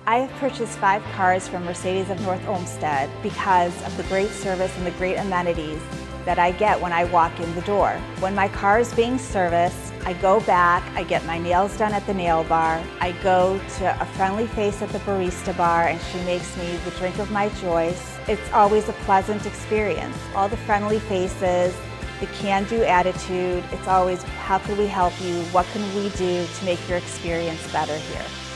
I have purchased 5 cars from Mercedes of North Olmsted because of the great service and the great amenities that I get when I walk in the door. When my car is being serviced, I go back, I get my nails done at the nail bar, I go to a friendly face at the barista bar and she makes me the drink of my choice. It's always a pleasant experience. All the friendly faces, the can-do attitude, it's always, how can we help you? What can we do to make your experience better here?